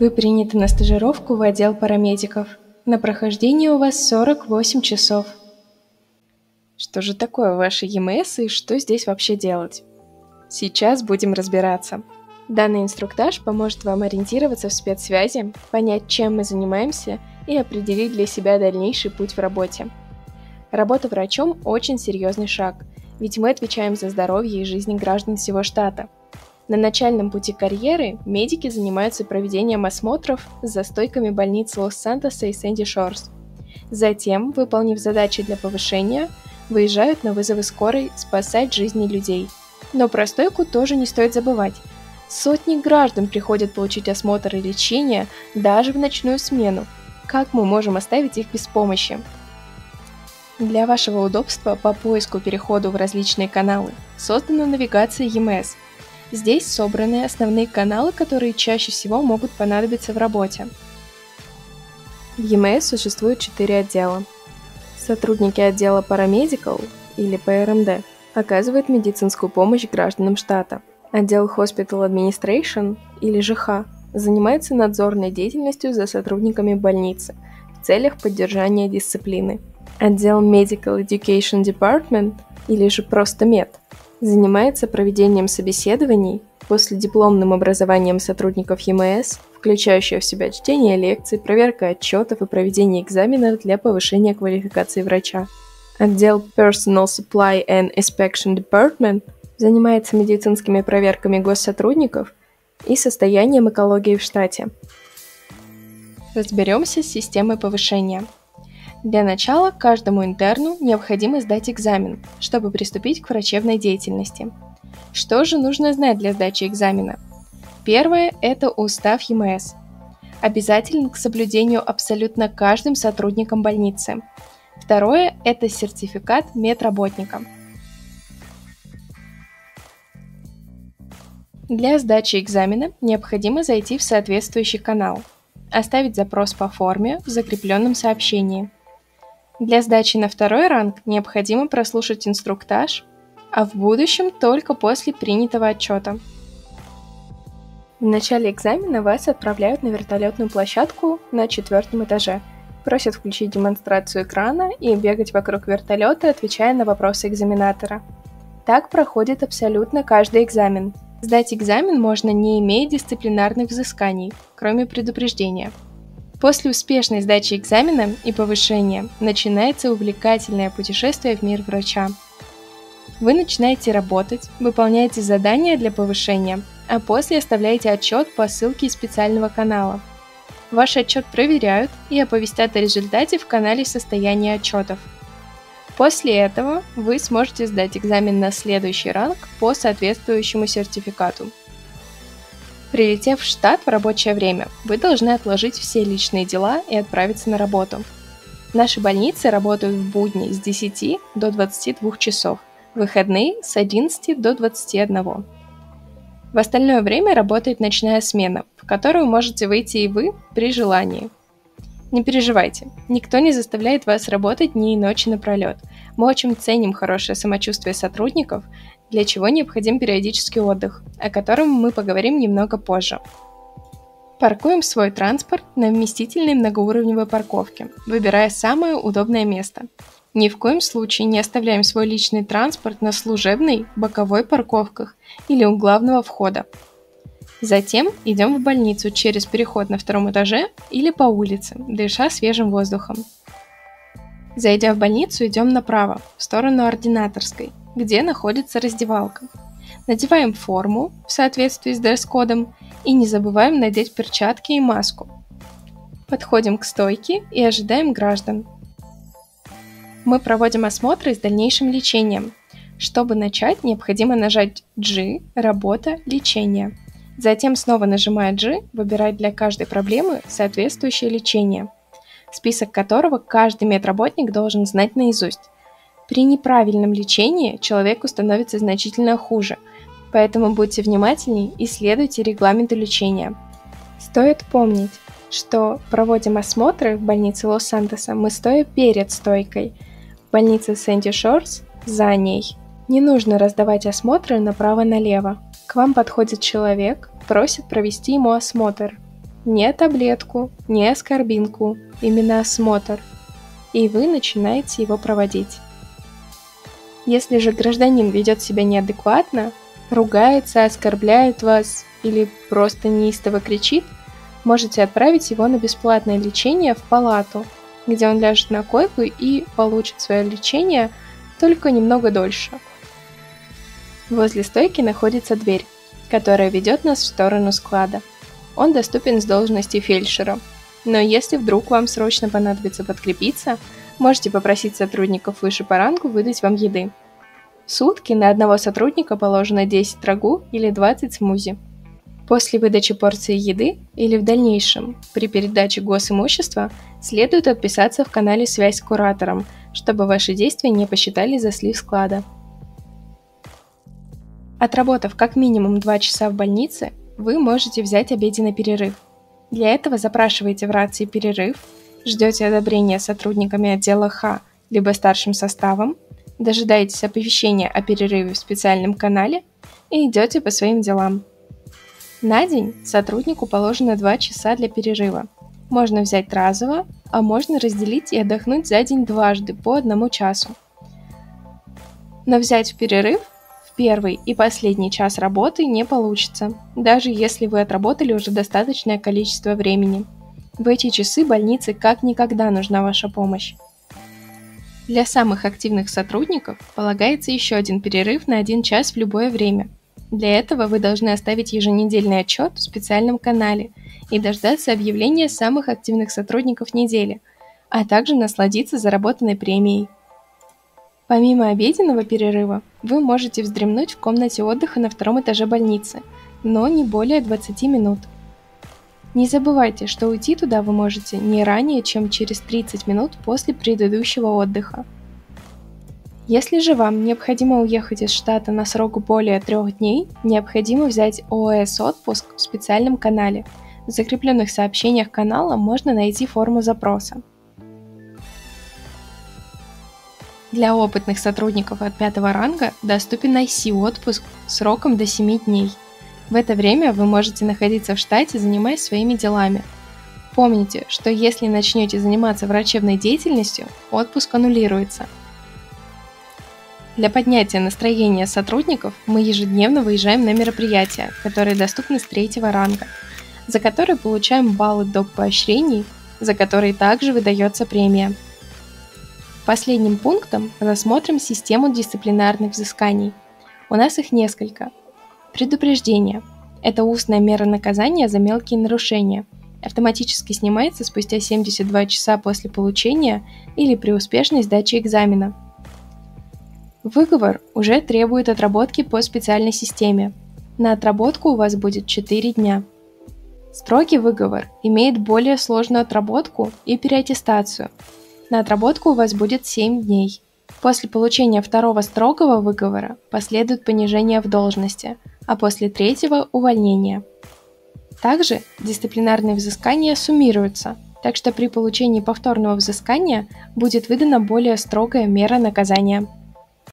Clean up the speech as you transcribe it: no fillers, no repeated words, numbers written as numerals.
Вы приняты на стажировку в отдел парамедиков. На прохождение у вас 48 часов. Что же такое ваши ЕМС и что здесь вообще делать? Сейчас будем разбираться. Данный инструктаж поможет вам ориентироваться в спецсвязи, понять, чем мы занимаемся и определить для себя дальнейший путь в работе. Работа врачом – очень серьезный шаг, ведь мы отвечаем за здоровье и жизни граждан всего штата. На начальном пути карьеры медики занимаются проведением осмотров за стойками больниц Лос-Сантоса и Сэнди-Шорс. Затем, выполнив задачи для повышения, выезжают на вызовы скорой спасать жизни людей. Но про стойку тоже не стоит забывать. Сотни граждан приходят получить осмотр и лечение даже в ночную смену. Как мы можем оставить их без помощи? Для вашего удобства по поиску переходу в различные каналы создана навигация ЕМС. Здесь собраны основные каналы, которые чаще всего могут понадобиться в работе. В ЕМС существует 4 отдела. Сотрудники отдела Paramedical, или ПРМД, оказывают медицинскую помощь гражданам штата. Отдел Hospital Administration, или ЖХ, занимается надзорной деятельностью за сотрудниками больницы в целях поддержания дисциплины. Отдел Medical Education Department, или же просто МЕД, занимается проведением собеседований, последипломным образованием сотрудников ЕМС, включающего в себя чтение лекций, проверка отчетов и проведение экзаменов для повышения квалификации врача. Отдел Personal Supply and Inspection Department занимается медицинскими проверками госсотрудников и состоянием экологии в штате. Разберемся с системой повышения. Для начала каждому интерну необходимо сдать экзамен, чтобы приступить к врачебной деятельности. Что же нужно знать для сдачи экзамена? Первое – это устав ЕМС. Обязателен к соблюдению абсолютно каждым сотрудником больницы. Второе – это сертификат медработника. Для сдачи экзамена необходимо зайти в соответствующий канал, оставить запрос по форме в закрепленном сообщении. Для сдачи на второй ранг необходимо прослушать инструктаж, а в будущем только после принятого отчета. В начале экзамена вас отправляют на вертолетную площадку на 4-м этаже, просят включить демонстрацию экрана и бегать вокруг вертолета, отвечая на вопросы экзаменатора. Так проходит абсолютно каждый экзамен. Сдать экзамен можно, не имея дисциплинарных взысканий, кроме предупреждения. После успешной сдачи экзамена и повышения начинается увлекательное путешествие в мир врача. Вы начинаете работать, выполняете задания для повышения, а после оставляете отчет по ссылке из специального канала. Ваш отчет проверяют и оповестят о результате в канале состояния отчетов. После этого вы сможете сдать экзамен на следующий ранг по соответствующему сертификату. Прилетев в штат в рабочее время, вы должны отложить все личные дела и отправиться на работу. Наши больницы работают в будни с 10 до 22 часов, в выходные с 11 до 21. В остальное время работает ночная смена, в которую можете выйти и вы при желании. Не переживайте, никто не заставляет вас работать дни и ночи напролет. Мы очень ценим хорошее самочувствие сотрудников, для чего необходим периодический отдых, о котором мы поговорим немного позже. Паркуем свой транспорт на вместительной многоуровневой парковке, выбирая самое удобное место. Ни в коем случае не оставляем свой личный транспорт на служебной, боковой парковках или у главного входа. Затем идем в больницу через переход на 2-м этаже или по улице, дыша свежим воздухом. Зайдя в больницу, идем направо, в сторону ординаторской, где находится раздевалка. Надеваем форму в соответствии с дресс-кодом и не забываем надеть перчатки и маску. Подходим к стойке и ожидаем граждан. Мы проводим осмотры с дальнейшим лечением. Чтобы начать, необходимо нажать G «Работа. Лечение». Затем снова нажимая G, выбирать для каждой проблемы соответствующее лечение, список которого каждый медработник должен знать наизусть. При неправильном лечении человеку становится значительно хуже, поэтому будьте внимательней и следуйте регламенту лечения. Стоит помнить, что проводим осмотры в больнице Лос-Сантоса мы стоя перед стойкой, в больнице Сэнди-Шорс за ней. Не нужно раздавать осмотры направо-налево. К вам подходит человек, просит провести ему осмотр. не таблетку, не аскорбинку, именно осмотр, и вы начинаете его проводить. Если же гражданин ведет себя неадекватно, ругается, оскорбляет вас или просто неистово кричит, можете отправить его на бесплатное лечение в палату, где он ляжет на койку и получит свое лечение только немного дольше. Возле стойки находится дверь, которая ведет нас в сторону склада. Он доступен с должности фельдшера, но если вдруг вам срочно понадобится подкрепиться, можете попросить сотрудников выше по рангу выдать вам еды. В сутки на одного сотрудника положено 10 рагу или 20 смузи. После выдачи порции еды или в дальнейшем при передаче госимущества следует отписаться в канале «Связь с куратором», чтобы ваши действия не посчитали за слив склада. Отработав как минимум 2 часа в больнице, вы можете взять обеденный перерыв. Для этого запрашиваете в рации перерыв, ждете одобрения сотрудниками отдела Х либо старшим составом, дожидаетесь оповещения о перерыве в специальном канале и идете по своим делам. На день сотруднику положено 2 часа для перерыва. Можно взять разово, а можно разделить и отдохнуть за день дважды по 1 часу. Но взять в перерыв в первый и последний час работы не получится, даже если вы отработали уже достаточное количество времени. В эти часы больнице как никогда нужна ваша помощь. Для самых активных сотрудников полагается еще один перерыв на 1 час в любое время. Для этого вы должны оставить еженедельный отчет в специальном канале и дождаться объявления самых активных сотрудников недели, а также насладиться заработанной премией. Помимо обеденного перерыва, вы можете вздремнуть в комнате отдыха на 2-м этаже больницы, но не более 20 минут. Не забывайте, что уйти туда вы можете не ранее, чем через 30 минут после предыдущего отдыха. Если же вам необходимо уехать из штата на срок более 3 дней, необходимо взять ОС-отпуск в специальном канале. В закрепленных сообщениях канала можно найти форму запроса. Для опытных сотрудников от 5-го ранга доступен IC-отпуск сроком до 7 дней. В это время вы можете находиться в штате, занимаясь своими делами. Помните, что если начнете заниматься врачебной деятельностью, отпуск аннулируется. Для поднятия настроения сотрудников мы ежедневно выезжаем на мероприятия, которые доступны с 3-го ранга, за которые получаем баллы доп. Поощрений, за которые также выдается премия. Последним пунктом рассмотрим систему дисциплинарных взысканий. У нас их несколько. Предупреждение – это устная мера наказания за мелкие нарушения. Автоматически снимается спустя 72 часа после получения или при успешной сдаче экзамена. Выговор уже требует отработки по специальной системе. На отработку у вас будет 4 дня. Строгий выговор имеет более сложную отработку и переаттестацию. На отработку у вас будет 7 дней. После получения 2-го строгого выговора последует понижение в должности, а после 3-го – увольнение. Также дисциплинарные взыскания суммируются, так что при получении повторного взыскания будет выдана более строгая мера наказания.